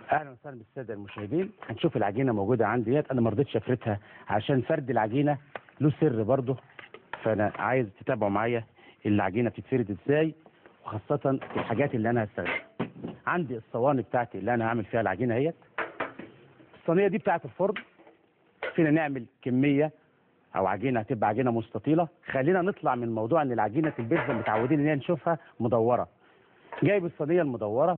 اهلا وسهلا بالساده المشاهدين. هنشوف العجينه موجوده عندي ديت. انا ما رضيتش افردها عشان فرد العجينه له سر برضه، فانا عايز تتابعوا معايا العجينه بتتفرد ازاي، وخاصه الحاجات اللي انا هستخدمها. عندي الصواني بتاعتي اللي انا هعمل فيها العجينه اهيت. الصينيه دي بتاعت الفرن. فينا نعمل كميه او عجينه هتبقى عجينه مستطيله. خلينا نطلع من موضوع ان العجينه البيتزا متعودين ان هي نشوفها مدوره. جايب الصينيه المدوره